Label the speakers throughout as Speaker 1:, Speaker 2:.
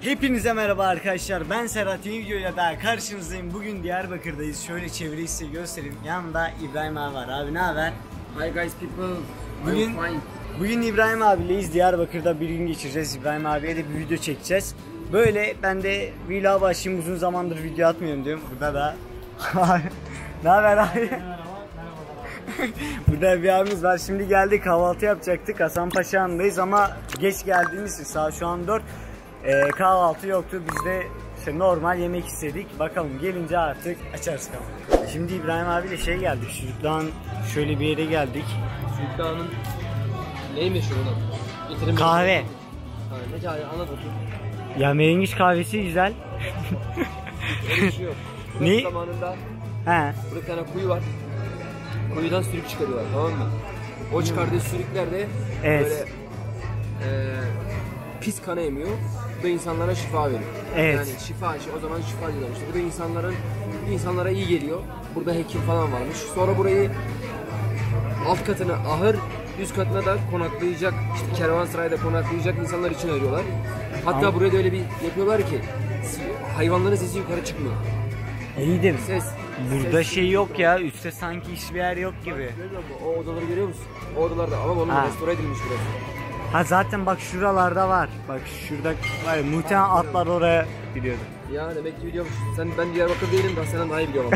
Speaker 1: Hepinize merhaba arkadaşlar, ben Serhat, yeni videoyla daha karşınızdayım. Bugün Diyarbakır'dayız. Şöyle çevreyi size göstereyim. Yanımda İbrahim abi var. Abi ne haber?
Speaker 2: Hi guys people.
Speaker 1: Bugün İbrahim abileyiz. Diyarbakır'da bir gün geçireceğiz. İbrahim abiye de bir video çekeceğiz. Böyle ben de vlog'a başlayayım, uzun zamandır video atmıyorum diyorum. Burada da ne haber abi? Burada bir abimiz var. Şimdi geldik, kahvaltı yapacaktık. Hasanpaşa Hanı'ndayız ama geç geldiğimiz için saat şu an 4. Kahvaltı yoktu. Biz de işte normal yemek istedik. Bakalım gelince artık açarız kahvaltı. Şimdi İbrahim abiyle geldik. Sürükdağ'ın şöyle bir yere geldik.
Speaker 2: Sürükdağ'ın neyi meşhur ona?
Speaker 1: Kahve.
Speaker 2: Ne kahve? Anlat bakayım.
Speaker 1: Ya menengiç kahvesi güzel.
Speaker 2: Öyle bir şey yok.
Speaker 1: Ne?
Speaker 2: Zamanında
Speaker 1: He.
Speaker 2: burada bir tane kuyu var. Kuyudan sürük çıkarıyorlar, tamam mı? O çıkardığı sürükler de
Speaker 1: Evet.
Speaker 2: böyle pis kana emiyor. Bu da insanlara şifa veriyor.
Speaker 1: Evet.
Speaker 2: Yani şifa, o zaman şifa diyorlar işte. Bu da insanlara iyi geliyor. Burada hekim falan varmış. Sonra burayı alt katına ahır, üst katına da konaklayacak, işte kervansarayda konaklayacak insanlar için arıyorlar. Hatta buraya da öyle bir yapıyorlar ki hayvanların sesi yukarı çıkmıyor.
Speaker 1: İyidir.
Speaker 2: Ses.
Speaker 1: Burada şey yok ya, üstte sanki hiçbir yer yok gibi.
Speaker 2: O odaları görüyor musun? O odalarda ama onun restore edilmiş burası.
Speaker 1: Ha zaten bak şuralarda var. Bak şurada var ya, muhtemelen atlar oraya gidiyordu.
Speaker 2: Ya demek ki biliyormuş. Ben Diyarbakır değilim, ben senden daha iyi biliyorum.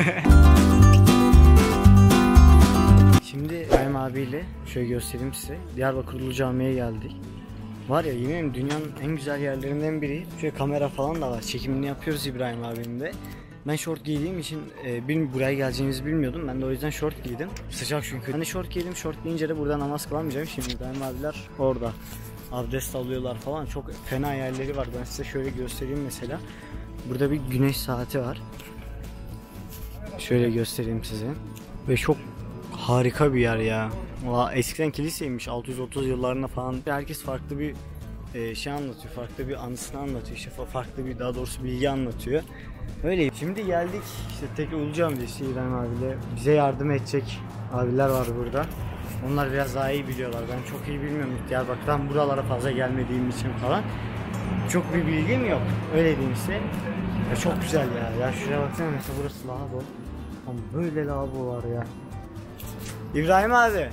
Speaker 1: Şimdi İbrahim abiyle şöyle göstereyim size. Diyarbakır Ulu Cami'ye geldik. Var ya, yemin ederim dünyanın en güzel yerlerinden biri. Şöyle kamera falan da var. Çekimini yapıyoruz İbrahim abimle. Ben şort giydiğim için buraya geleceğimizi bilmiyordum. Ben de o yüzden şort giydim. Sıcak çünkü. Hani şort giydim. Şort giyince de burada namaz kılamayacağım. Şimdi İbrahim abiler orada abdest alıyorlar falan. Çok fena yerleri var. Ben size şöyle göstereyim mesela. Burada bir güneş saati var. Şöyle göstereyim size. Ve çok harika bir yer ya. Eskiden kiliseymiş, 630 yıllarında falan. Herkes farklı bir şey anlatıyor, farklı bir anısını anlatıyor, işte farklı bir, daha doğrusu bilgi anlatıyor. Öyle. Şimdi geldik işte tekrar Ulu Cami'de, işte İbrahim abiyle bize yardım edecek abiler var burada. Onlar biraz daha iyi biliyorlar. Ben çok iyi bilmiyorum Diyarbakır'dan, buralara fazla gelmediğim için falan. Çok bir bilgim yok. Öyle diyeyim size. Ya çok güzel ya. Ya şuraya baksana mesela, burası lavabo. Ama böyle lavabo var ya. İbrahim abi.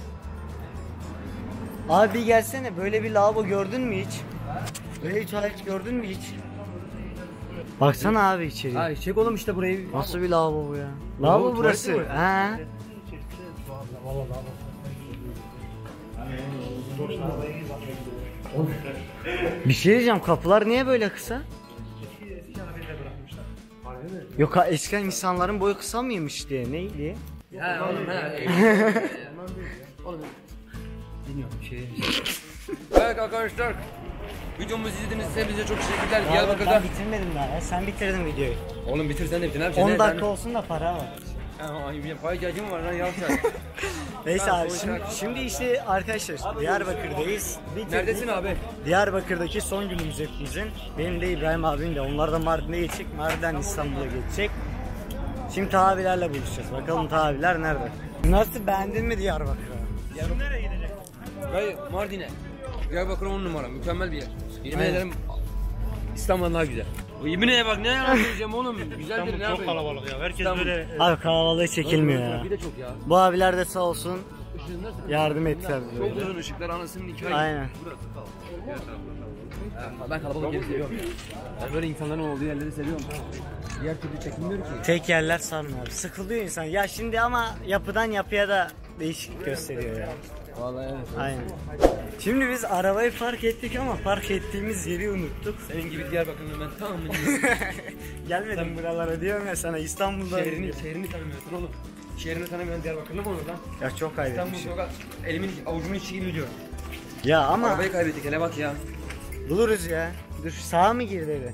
Speaker 1: Abi gelsene, böyle bir lavabo gördün mü hiç? Böyle bir tuvalet gördün mü hiç? Baksana abi içeri.
Speaker 2: Ay çek oğlum işte burayı.
Speaker 1: Nasıl bir lavabo bu ya? Lavabo burası. He. Bir şey diyeceğim, kapılar niye böyle kısa? Yok, eskiden insanların boyu kısa mıymış diye, neydi?
Speaker 2: Ya oğlum oğlum bilmiyorum şey. Evet arkadaşlar, videomuzu izlediğiniz için bize çok teşekkürler. Diyarbakır'da.
Speaker 1: Ben bitirmedim daha ya. Sen bitirdin videoyu.
Speaker 2: Oğlum bitir sen de bitir. Ne yapacaksın?
Speaker 1: 10 dakika olsun da para var.
Speaker 2: Para ihtiyacım var lan, yapacağız.
Speaker 1: Neyse abi, şimdi işte arkadaşlar Diyarbakır'dayız.
Speaker 2: Neredesin abi?
Speaker 1: Diyarbakır'daki son günümüz hepimizin. Benim de İbrahim abim de. Onlar da Mardin'e geçecek. Mardin'den İstanbul'a geçecek. Şimdi Taha abilerle buluşacağız. Bakalım Taha abiler nerede? Nasıl, beğendin mi Diyarbakır'ı?
Speaker 2: Şimdi nereye gidecek? Mardin'e. Diyarbakır 10 numara, mükemmel bir yer. Yemin ederim İstanbul'dan daha güzel. Yemin ederim bak, ne yalan söyleyeceğim oğlum. Güzeldir, ne
Speaker 3: çok kalabalık ya. Herkes böyle.
Speaker 1: Abi kalabalığı çekilmiyor ya.
Speaker 2: Bir de çok ya.
Speaker 1: Bu abiler de sağ olsun yardım ettiler.
Speaker 2: Çok uzun ışıklar, anasının hikaye.
Speaker 1: Aynen.
Speaker 2: Ben kalabalık yeri seviyorum. Ben böyle insanların olduğu yerleri seviyorum. Diğer türlü çekilmiyor ki.
Speaker 1: Tek yerler sarmıyor abi. Sıkılıyor insan. Ya şimdi ama yapıdan yapıya da değişik gösteriyor ya.
Speaker 2: Vallahi evet.
Speaker 1: Aynen. Şimdi biz arabayı park ettik ama park ettiğimiz yeri unuttuk.
Speaker 2: Senin gibi Diyarbakır'ın ben tamam mı?
Speaker 1: Gelmedim buralara diyorum ya sana, İstanbul'da.
Speaker 2: Şehrini tanımıyorsun oğlum. Şehrini tanımayan Diyarbakırlı mı olur lan?
Speaker 1: Ya çok kaybetmişim.
Speaker 2: İstanbul elimin avucumun içi gibi biliyorum.
Speaker 1: Ya ama
Speaker 2: Arabayı kaybettik, hele bak ya.
Speaker 1: buluruz ya. Dur, sağa mı gir dedi.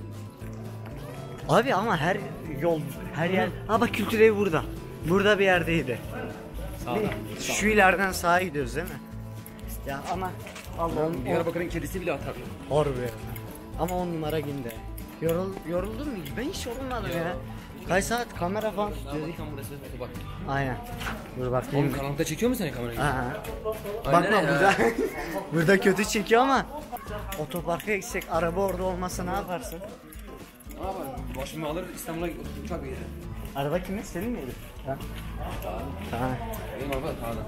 Speaker 1: Abi ama her yol, her yer. Ha bak, kültür evi burada. Burada bir yerdeydi.
Speaker 2: Sağda.
Speaker 1: Şu ileriden sağa gidiyoruz değil mi? Ya ama Allah'ım,
Speaker 2: Diyarbakır'ın kedisi bile atar.
Speaker 1: harbi ya. Ama 10 numara günde. Yoruldun mu? Ben hiç yorulmadım ya. Kaç saat kamera falan tutuyor.
Speaker 2: Tam burası bak.
Speaker 1: Aynen. Dur bakayım.
Speaker 2: Oğlum karanlıkta çekiyor mu seni kamerayı?
Speaker 1: Aha.
Speaker 2: Aynen
Speaker 1: Bakma
Speaker 2: ya.
Speaker 1: burada. Burada kötü çekiyor ama otoparka gitsek araba orada olmasa ne yaparsın?
Speaker 2: Ne yapalım? Başımı alır İstanbul'a uçak giderim.
Speaker 1: Araba kimin? Senin miydi? Ha? Tamam.
Speaker 2: Benim araba Kaan'ın.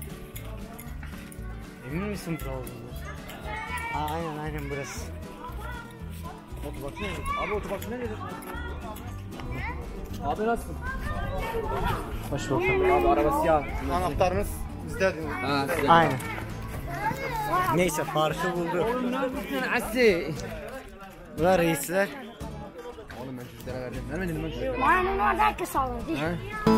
Speaker 1: Emin misin bu olduğunu? Aynen burası.
Speaker 2: Otopark nerede? Abi otopark nerede? Abi nasılsın?
Speaker 1: Hoş bulduk.
Speaker 2: Abi araba siyah.
Speaker 3: Anahtarınız bizde.
Speaker 2: Ha,
Speaker 1: Aynen. Neyse farkı bulduk.
Speaker 2: Oğlum ne yapıyorsun Asi?
Speaker 1: Bunlar reisler.
Speaker 2: Oğlum ben çocuklara verdim. Vermedin mi ben çocuklara?
Speaker 4: Ma non guarda che sono, di.
Speaker 2: Ha?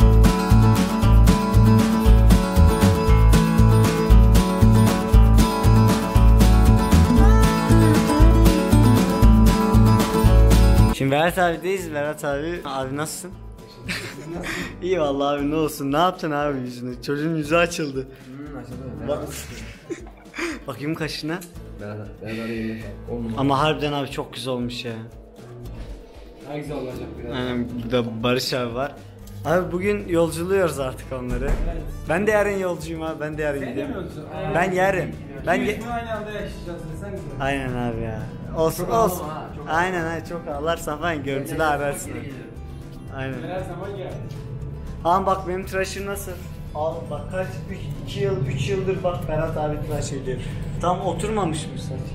Speaker 1: Şimdi Berat abideyiz. Berat abi nasılsın? İyi vallahi abi, ne olsun. Ne yaptın abi yüzüne? Çocuğun yüzü açıldı. Bak. Bakayım kaşına.
Speaker 2: Ben arayayım.
Speaker 1: Ama harbiden abi çok güzel olmuş ya.
Speaker 2: Daha güzel olacak biraz.
Speaker 1: Aynen, burada Barış abi var. Abi bugün yolculuyoruz artık onları. Ben de yarın yolcuyum abi. Ben de yarın gideyim. Ben yarın.
Speaker 3: Aynı anda yaşayacağız sen güzel.
Speaker 1: Aynen abi ya. Olsun. Aynen çok ağlarsan falan görüntülü ararsın. Aynen.
Speaker 3: Her zaman gel.
Speaker 1: Ama bak benim tıraşım nasıl? Al bak kaç 3 yıldır bak Berat abi tıraş ediyor. Tam oturmamış mı saç?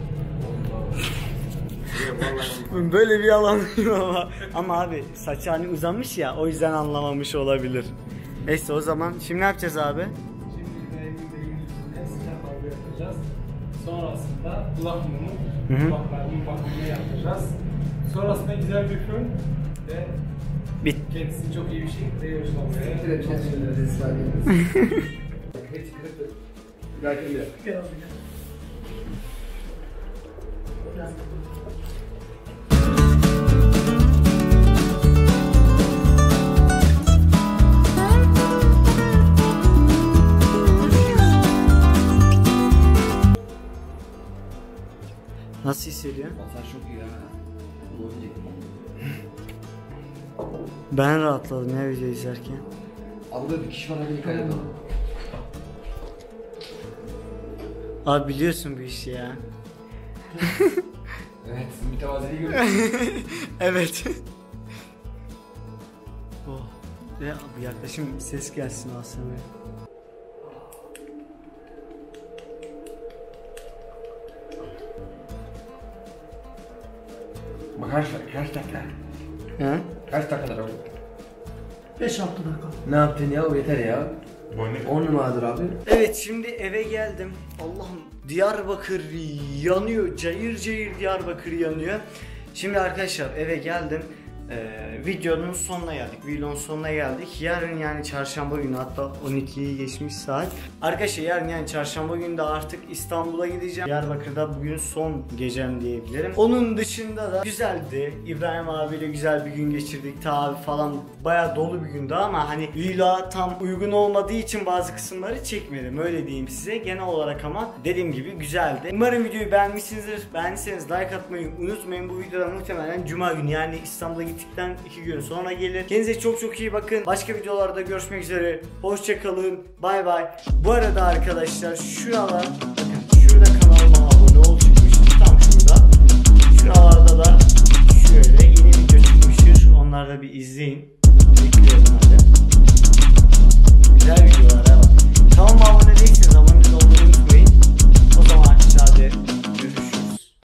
Speaker 1: Böyle bir yalanlıyım ama abi saçı hani uzamış ya, o yüzden anlamamış olabilir. Neyse o zaman şimdi ne yapacağız abi?
Speaker 3: Şimdi de yüzüne sıcak havlu yapacağız. Sonrasında kulak mumu,
Speaker 1: Hı.
Speaker 3: kulaklarının bakımını yapacağız. Sonrasında güzel bir fön ve
Speaker 1: Bit.
Speaker 3: kendisini çok iyi bir şekilde yorumlamaya
Speaker 1: Nasıl hissediyorsun?
Speaker 2: Masaj çok iyi ya. Bu oyuncak.
Speaker 1: Ben rahatladım ya video izlerken.
Speaker 2: Abi burada bir kişi var beni kaynadı.
Speaker 1: Abi biliyorsun bu işi ya.
Speaker 2: Evet, sizin mütevaziliği görüyorsunuz.
Speaker 1: Evet. Oh. Ya bu yaklaşım ses gelsin aslında.
Speaker 2: Bak kaç dakika?
Speaker 1: He?
Speaker 2: Kaç dakikadır abi?
Speaker 4: 5-6 dakika.
Speaker 2: Ne yaptın ya? O yeter ya. 10 numaradır abi.
Speaker 1: Evet şimdi eve geldim. Allah'ım Diyarbakır yanıyor. Cayır cayır Diyarbakır yanıyor. Şimdi arkadaşlar eve geldim. Videonun sonuna geldik. Vlogun sonuna geldik. Yarın yani çarşamba günü, hatta 12'yi geçmiş saat. Arkadaşlar yarın yani çarşamba günü de artık İstanbul'a gideceğim. Diyarbakır'da bugün son gecem diyebilirim. Onun dışında da güzeldi. İbrahim abiyle güzel bir gün geçirdik. Tabi falan bayağı dolu bir gündü ama hani vlog'a tam uygun olmadığı için bazı kısımları çekmedim. Öyle diyeyim size. Genel olarak ama dediğim gibi güzeldi. Umarım videoyu beğenmişsinizdir. Beğendiyseniz like atmayı unutmayın. Bu videoda muhtemelen Cuma günü yani İstanbul'a gittikten 2 gün sonra gelir. Kendinize çok iyi bakın. Başka videolarda görüşmek üzere. Hoşça kalın. Bay bay. Bu arada arkadaşlar şuralar